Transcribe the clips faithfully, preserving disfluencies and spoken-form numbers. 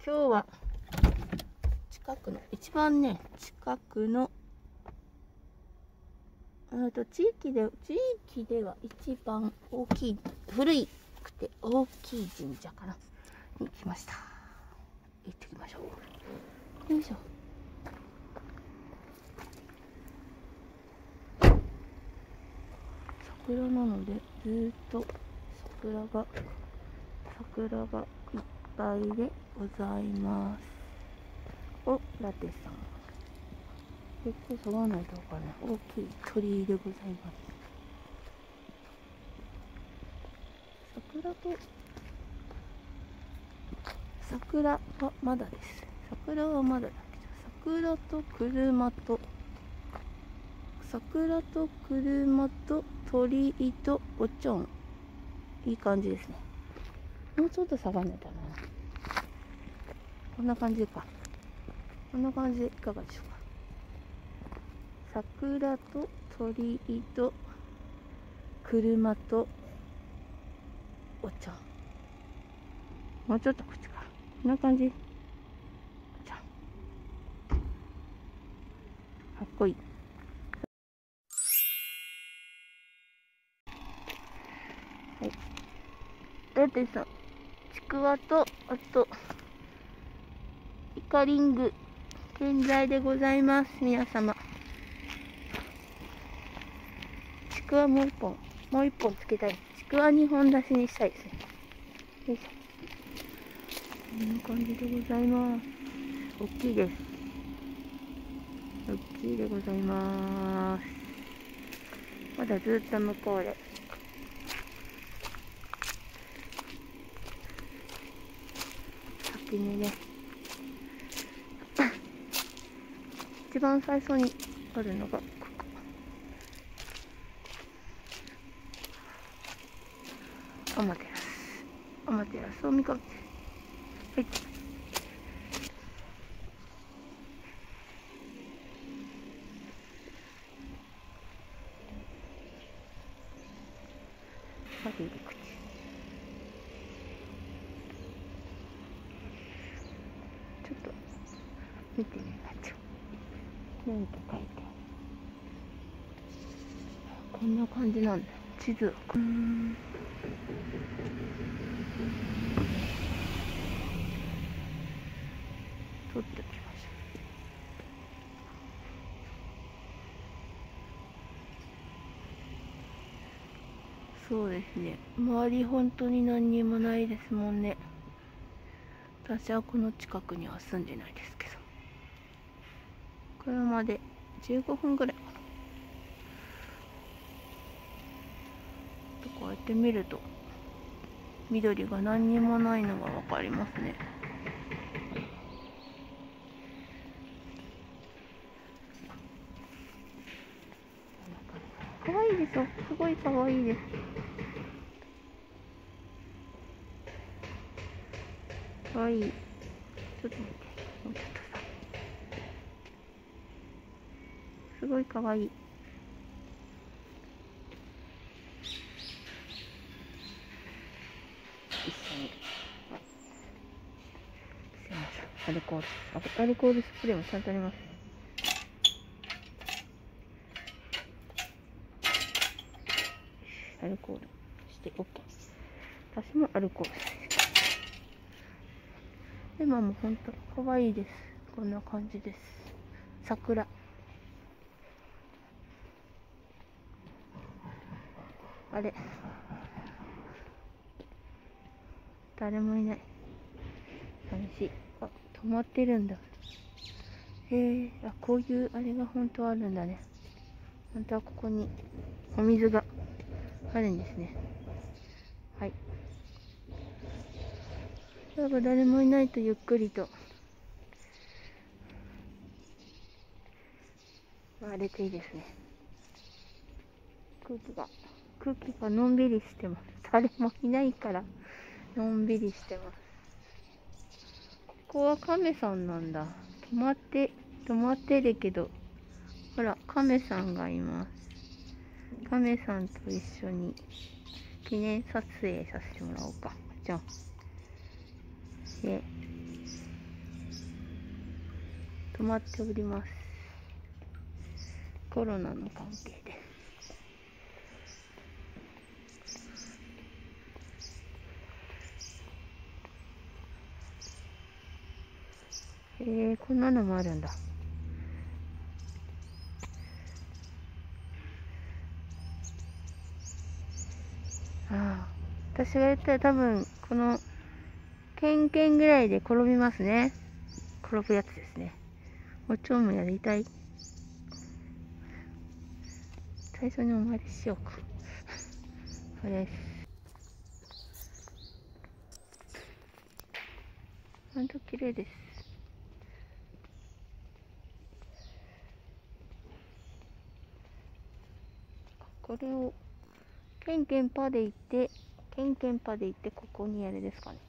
今日は近くの一番ね近くのあと地域で地域では一番大きい古いくて大きい神社かなに来ました。行ってきましょう。よいしょ。桜なのでずーっと桜が桜がいっぱいでございます。お、ラテさん。結構触らないとわからない大きい鳥居でございます。桜と桜はまだです。桜はまだだけど、桜と車と桜と車と鳥居とおちょん、いい感じですね。もうちょっと下がんないとな。こんな感じか。こんな感じでいかがでしょうか。桜と鳥居と車とお茶。もうちょっとこっちか。こんな感じ。お茶。かっこいい。はい。だってさ、ちくわと、あと、イカリング、現在でございます。皆様。ちくわもう一本、もう一本つけたい。ちくわ二本出しにしたいですね。よいしょ。こんな感じでございます。大きいです。大きいでございます。まだずっと向こうで。先にね。一番最初にあるのがここ。アマテラス。アマテラスを見かけ。はい。まず入り口。ちょっと見てみましょう。何と書いて。こんな感じなんだ。地図。うーん。撮っておきましょう。そうですね。周り本当に何にもないですもんね。私はこの近くには住んでないですけど。車でじゅうごふんぐらいかな。こうやって見ると緑が何にもないのがわかりますね。かわいいですよ。すごいかわいいです。かわいい。ちょっと待って。もうちょっとさ。すごいかわいい。一緒に。すいません。アルコール。アルコールスプレーもちゃんとあります。アルコールして OK。私もアルコールして。でももうほんとかわいいです。こんな感じです。桜。あれ。誰もいない。寂しい。あ、止まってるんだ。へえ、あ、こういうあれが本当はあるんだね。本当はここにお水があるんですね。はい。なんか誰もいないとゆっくりと回れていいですね。空気が、空気がのんびりしてます。誰もいないからのんびりしてます。ここは亀さんなんだ。止まって、止まってるけど、ほら、亀さんがいます。亀さんと一緒に記念撮影させてもらおうか。じゃあ。で、 止まっております。コロナの関係で。えー、こんなのもあるんだ。ああ、私が言ったら多分このケンケンぐらいで転びますね。転ぶやつですね。おちょんもやりたい。最初にお参りしようか。これです。ほんと綺麗です。これをケンケンパで行って、ケンケンパで行って、ここにあれですかね。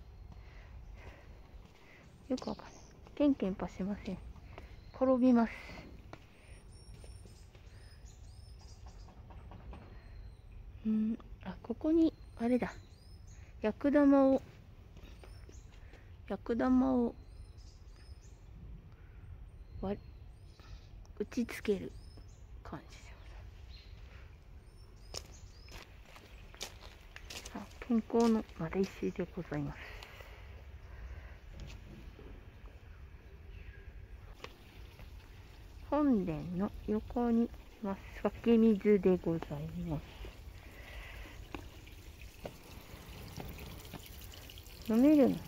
よくわかんない。ケンケンパしません。転びます。うん、あ、ここに、あれだ。薬玉を、薬玉を割打ちつける感じで。あ、健康の丸石でございます。本殿の横にます。湧き水でございます。飲めるの？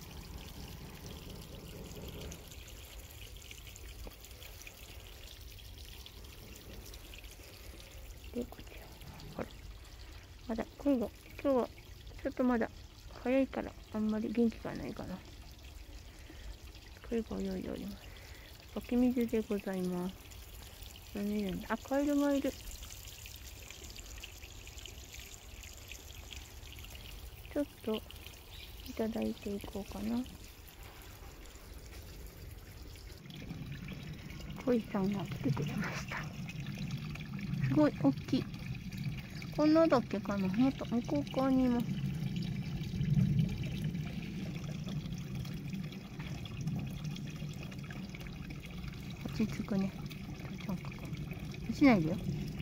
で、こちら。ほら。まだ声が、今日はちょっとまだ早いからあんまり元気がないかな。声が泳いでおります。湧き水でございます。飲めるんだ。あ、カエルがいる。ちょっといただいていこうかな。恋さんが来てくれました。すごい大きい。こんなだっけかな。もっと向こう側にも。落ち着くね。落ちないでよ。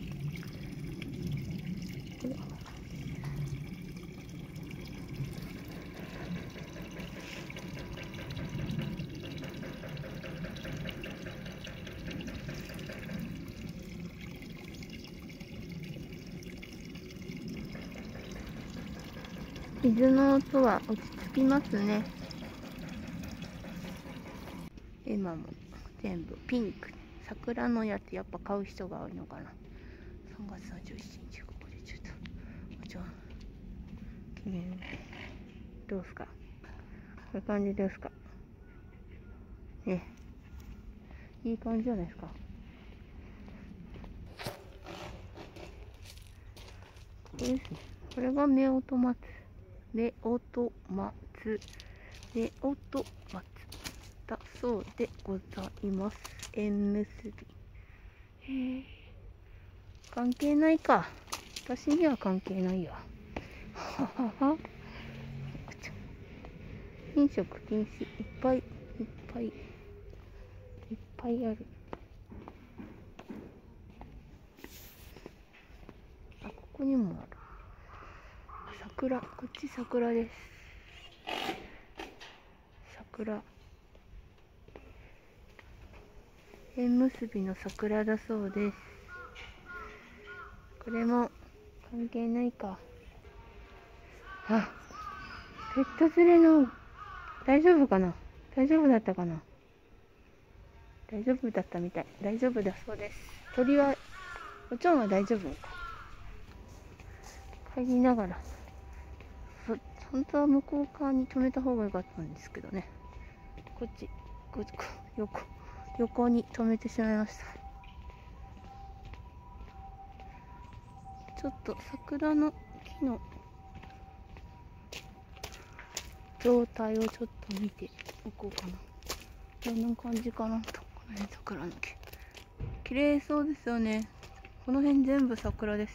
水の音は落ち着きますね。今も全部ピンク。桜のやつやっぱ買う人が多いのかな。さんがつさんじゅうしちにち、ここでちょっとおちょん決めるね。どうすか、こういう感じですかね。いい感じじゃないですか。これですね。これが夫婦松。夫婦松。夫婦松だそうでございます。縁結び。へえ。関係ないか。私には関係ないよ。ははは。飲食禁止。いっぱいいっぱいいっぱいある。あ、ここにもある。桜、こっち桜です。桜。縁結びの桜だそうです。これも関係ないか。あ、ペット連れの大丈夫かな。大丈夫だったかな。大丈夫だったみたい。大丈夫だそうです。鳥は、おちょんは大丈夫か。帰りながら。本当は向こう側に止めた方が良かったんですけどね。こっち、こっち、横、横に止めてしまいました。ちょっと桜の木の状態をちょっと見ておこうかな。どんな感じかなと。この辺桜の木。綺麗そうですよね。この辺全部桜です。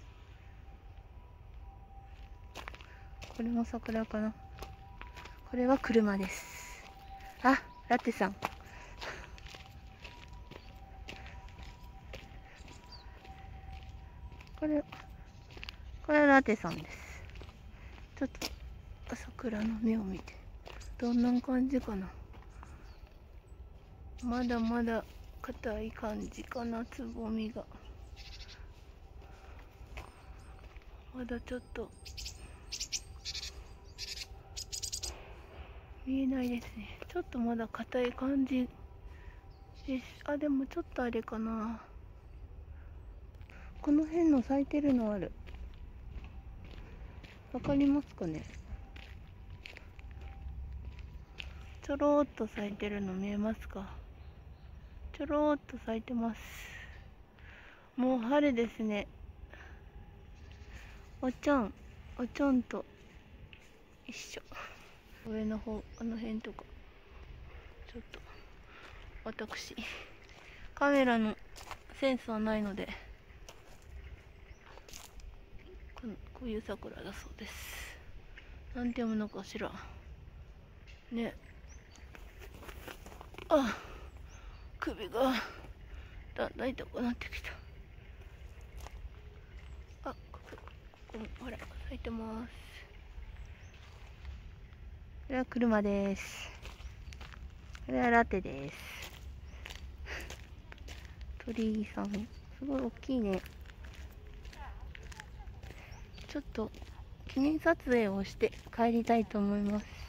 これも桜かな。これは車です。あ、ラテさん。 これ、これはラテさんです。ちょっと桜の芽を見て、どんな感じかな。まだまだ硬い感じかな、つぼみが。まだちょっと見えないですね。ちょっとまだ硬い感じです。あ、でもちょっとあれかな。この辺の咲いてるのある。わかりますかね。ちょろーっと咲いてるの見えますか。ちょろーっと咲いてます。もう春ですね。おちょん、おちょんと一緒。上の方、あの辺とか。ちょっと、私、カメラのセンスはないので、このこういう桜だそうです。なんて読むのかしら。ね。あ、首がだんだん痛くなってきた。あ、ここ、ここもほら咲いてます。これは車です。これはラテです。鳥居さん、すごい大きいね。ちょっと記念撮影をして帰りたいと思います。